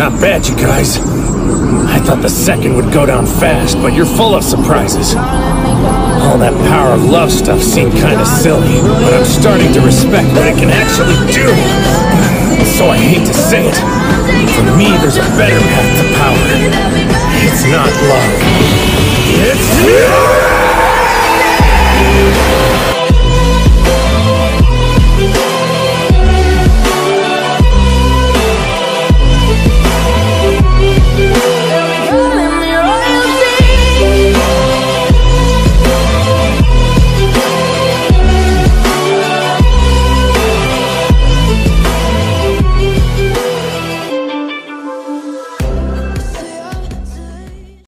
Not bad, you guys. I thought the second would go down fast, but you're full of surprises. All that power of love stuff seemed kinda silly, but I'm starting to respect what it can actually do. So I hate to say it, for me there's a better path to power. It's not love. It's fear!